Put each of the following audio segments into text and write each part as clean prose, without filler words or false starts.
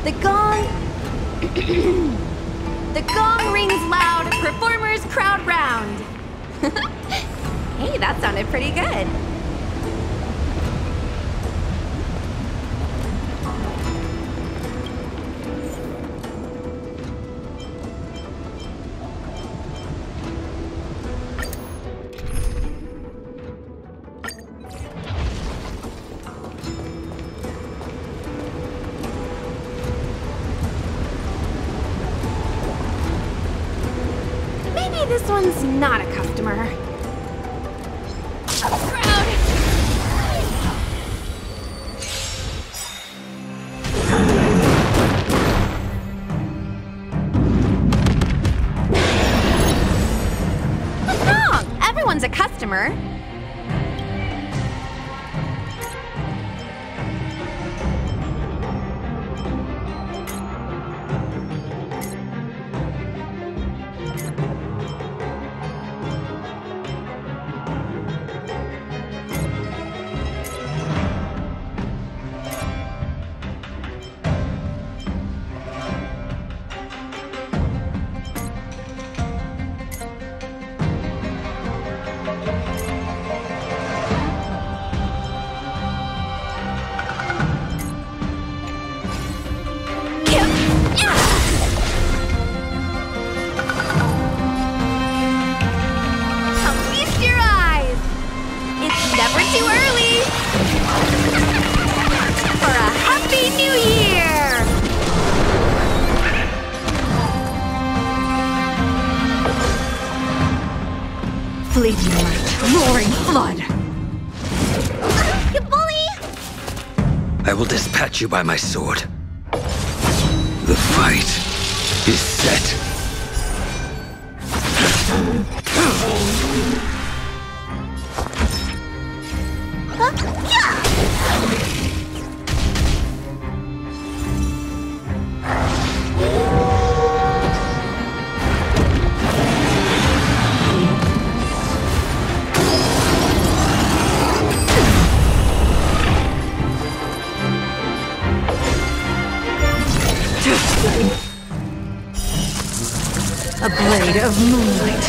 The gong... The gong rings loud, performers crowd round. Hey, that sounded pretty good. Maybe this one's not a customer. Crowd! What's wrong? Everyone's a customer. Too early! For a Happy New Year! Fleeting light, roaring flood! You bully! I will dispatch you by my sword. The fight is set. A blade of moonlight.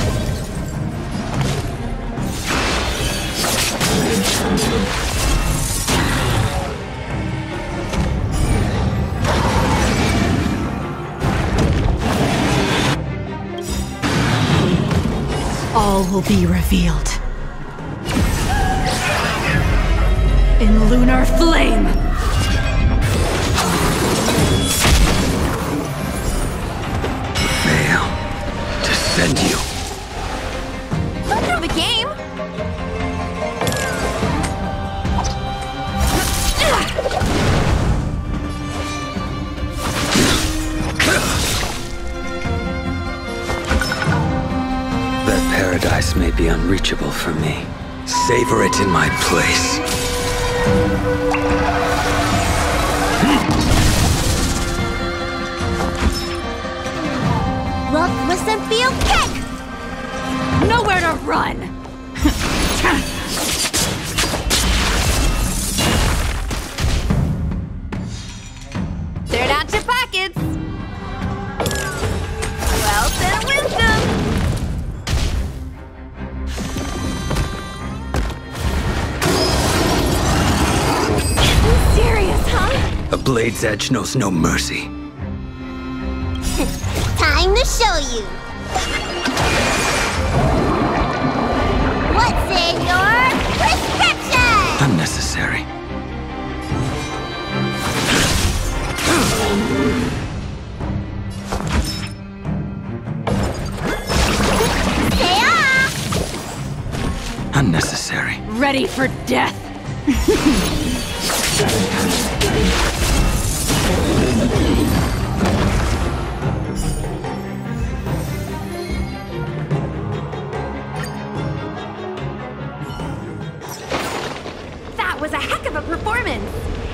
All will be revealed. In lunar flame! Send you. Go through the game. That paradise may be unreachable for me. Savor it in my place. Look, listen, feel, kick! Nowhere to run! They're not your pockets! Wealth and wisdom! Serious, huh? A blade's edge knows no mercy. Time to show you. What's in your prescription? Unnecessary. Unnecessary. Ready for death! That was a heck of a performance!